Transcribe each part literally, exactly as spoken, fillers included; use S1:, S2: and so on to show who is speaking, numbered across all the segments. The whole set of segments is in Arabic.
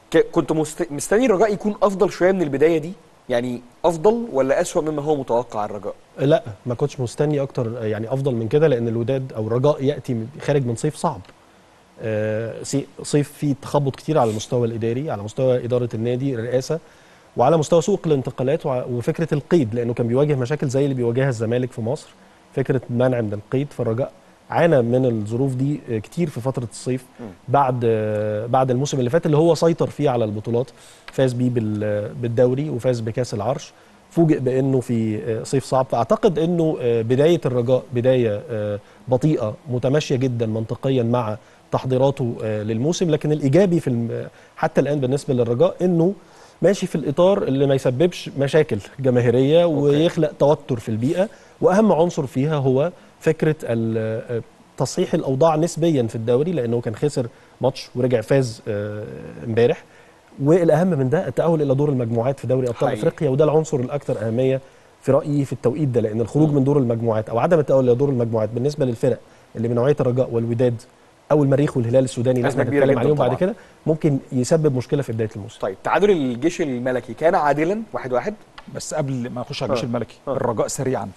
S1: كنت مست... مستني الرجاء يكون افضل شويه من البدايه دي، يعني افضل ولا اسوأ مما هو متوقع الرجاء؟
S2: لا ما كنتش مستني اكتر يعني افضل من كده، لان الوداد او الرجاء ياتي خارج من صيف صعب. آه صيف فيه تخبط كتير على المستوى الاداري، على مستوى اداره النادي، الرئاسه، وعلى مستوى سوق الانتقالات وفكره القيد، لانه كان بيواجه مشاكل زي اللي بيواجهها الزمالك في مصر، فكره منع من القيد. فالرجاء عانى من الظروف دي كتير في فتره الصيف بعد بعد الموسم اللي فات اللي هو سيطر فيه على البطولات، فاز بيه بالدوري وفاز بكاس العرش، فوجئ بانه في صيف صعب. فاعتقد انه بدايه الرجاء بدايه بطيئه متماشيه جدا منطقيا مع تحضيراته للموسم، لكن الايجابي في حتى الان بالنسبه للرجاء انه ماشي في الاطار اللي ما يسببش مشاكل جماهيريه ويخلق توتر في البيئه، واهم عنصر فيها هو فكره تصحيح الاوضاع نسبيا في الدوري، لانه كان خسر ماتش ورجع فاز امبارح، والاهم من ده التاهل الى دور المجموعات في دوري ابطال حقيقي. افريقيا، وده العنصر الاكثر اهميه في رايي في التوقيت ده، لان الخروج م. من دور المجموعات او عدم التاهل الى دور المجموعات بالنسبه للفرق اللي من نوعيه الرجاء والوداد او المريخ والهلال السوداني اللي احنا هنتكلم عليهم بعد كده ممكن يسبب مشكله في بدايه الموسم.
S1: طيب تعادل الجيش الملكي كان عادلا واحد واحد؟
S3: بس قبل ما اخش على الجيش الملكي أه. الرجاء سريعا،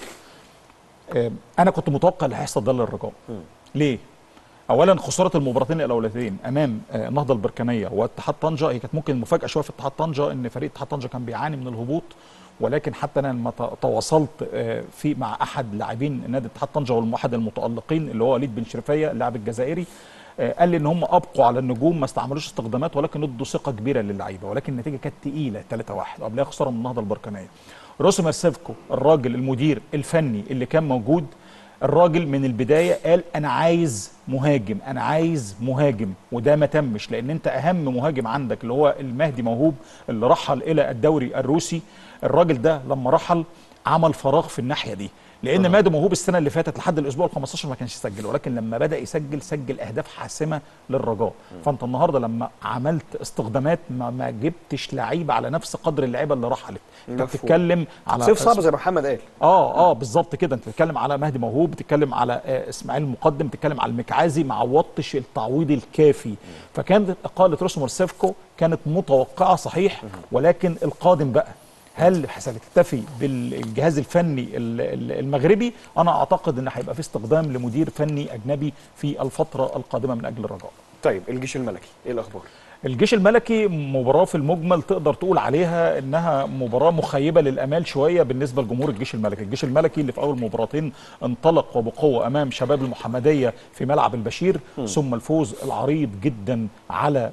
S3: انا كنت متوقع اللي هيحصل ده للرجاء. ليه؟ اولا خساره المباراتين الاولتين امام النهضه البركانيه واتحاد طنجه، هي كانت ممكن مفاجاه شويه في اتحاد طنجه ان فريق اتحاد طنجه كان بيعاني من الهبوط، ولكن حتى انا لما تواصلت في مع احد لاعبين نادي اتحاد طنجه واحد المتالقين اللي هو وليد بن شرفيه اللاعب الجزائري، قال لي ان هم ابقوا على النجوم ما استعملوش استخدامات، ولكن ادوا ثقه كبيره للعيبه، ولكن النتيجه كانت ثقيله ثلاثة واحد وقبلها خساره من النهضه البركانيه. روسمر سيفكو الراجل المدير الفني اللي كان موجود، الراجل من البدايه قال انا عايز مهاجم، انا عايز مهاجم، وده ما تمش، لان انت اهم مهاجم عندك اللي هو المهدي موهوب اللي رحل الى الدوري الروسي، الراجل ده لما رحل عمل فراغ في الناحيه دي، لان مهدي موهوب السنه اللي فاتت لحد الاسبوع الخامس عشر ما كانش يسجل، ولكن لما بدا يسجل سجل اهداف حاسمه للرجاء. فانت النهارده لما عملت استخدامات ما, ما جبتش لعيبه على نفس قدر اللعيبه اللي رحلت، انت بتتكلم على
S1: صيف صعب زي ما محمد قال.
S3: اه اه بالظبط كده، انت بتتكلم على مهدي موهوب، بتتكلم على آه اسماعيل المقدم، بتتكلم على المكعازي، ما عوضتش التعويض الكافي. فكانت اقاله روسمر سيفكو كانت متوقعه صحيح، ولكن القادم بقى هل ستكتفي بالجهاز الفني المغربي؟ انا اعتقد ان هيبقى في استخدام لمدير فني اجنبي في الفتره القادمه من اجل الرجاء.
S1: طيب الجيش الملكي ايه الاخبار؟
S3: الجيش الملكي مباراه في المجمل تقدر تقول عليها انها مباراه مخيبه للامال شويه بالنسبه لجمهور الجيش الملكي، الجيش الملكي اللي في اول مباراتين انطلق وبقوه امام شباب المحمديه في ملعب البشير، م. ثم الفوز العريض جدا على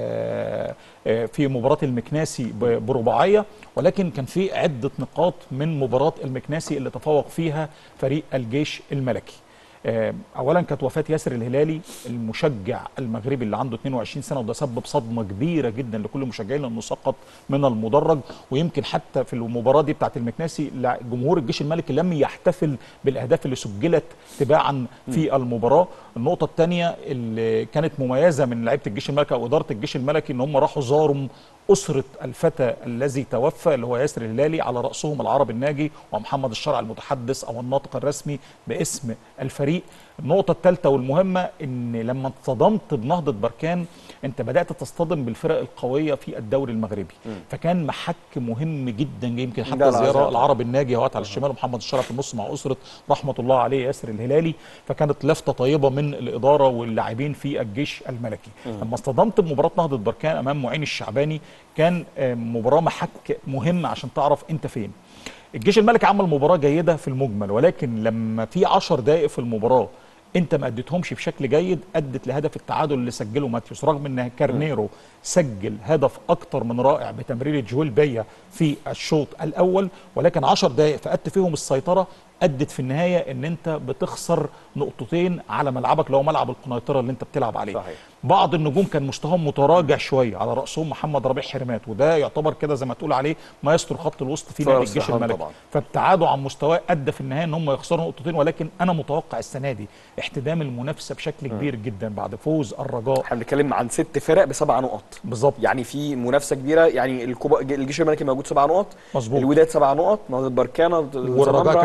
S3: آآ آآ في مباراه المكناسي برباعيه، ولكن كان في عده نقاط من مباراه المكناسي اللي تفوق فيها فريق الجيش الملكي. اولا كانت وفاه ياسر الهلالي المشجع المغربي اللي عنده اثنين وعشرين سنه، وده سبب صدمه كبيره جدا لكل المشجعين لانه سقط من المدرج، ويمكن حتى في المباراه دي بتاعه المكناسي جمهور الجيش الملكي لم يحتفل بالاهداف اللي سجلت تباعا في المباراه. النقطه الثانيه اللي كانت مميزه من لعيبه الجيش الملكي او اداره الجيش الملكي ان هم راحوا زاروا أسرة الفتى الذي توفى اللي هو ياسر الهلالي، على رأسهم العرب الناجي ومحمد الشرع المتحدث أو الناطق الرسمي باسم الفريق. النقطة الثالثة والمهمة إن لما اتصدمت بنهضة بركان أنت بدأت تصطدم بالفرق القوية في الدوري المغربي، م. فكان محك مهم جدا، يمكن حتى زيارة العرب الناجي اهوت على الشمال ومحمد الشرع في النص مع أسرة رحمة الله عليه ياسر الهلالي، فكانت لفتة طيبة من الإدارة واللاعبين في الجيش الملكي. م. لما اصطدمت بمباراة نهضة بركان أمام معين الشعباني كان مباراة محك مهم عشان تعرف أنت فين. الجيش الملكي عمل مباراة جيدة في المجمل، ولكن لما في عشر دقائق في المباراة انت ما اديتهمش بشكل جيد ادت لهدف التعادل اللي سجله ماتيوس، رغم ان كارنيرو سجل هدف اكتر من رائع بتمريره جويل بيا في الشوط الاول، ولكن عشر دقائق فقدت فيهم السيطره ادت في النهايه ان انت بتخسر نقطتين على ملعبك اللي هو ملعب القنيطره اللي انت بتلعب عليه. صحيح. بعض النجوم كان مستواهم متراجع شويه، على راسهم محمد ربيع حرمات، وده يعتبر كده زي ما تقول عليه ما يستر خط الوسط في نادي الجيش الملكي، فابتعادوا عن مستواه ادى في النهايه ان هم يخسروا نقطتين، ولكن انا متوقع السنه دي احتدام المنافسه بشكل كبير م. جدا بعد فوز الرجاء.
S1: احنا بنتكلم عن ست فرق بسبع نقط
S3: بالظبط،
S1: يعني في منافسه كبيره، يعني الكوبا الجيش الملكي موجود سبع نقط،
S3: مظبوط،
S1: الوداد سبع نقط، نهضه بركانه
S3: والرجاء كمان بيحقق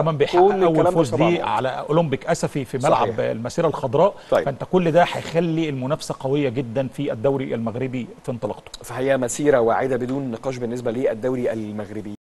S1: كل
S3: اول
S1: الكلام
S3: فوز
S1: ده طبعاً
S3: ليه على اولمبيك اسفي في ملعب
S1: صحيح.
S3: المسيره الخضراء.
S1: طيب.
S3: فانت كل ده هيخلي المنافسه قويه جدا في الدوري المغربي في انطلاقته.
S1: فهي مسيره واعده بدون نقاش بالنسبه للدوري المغربي.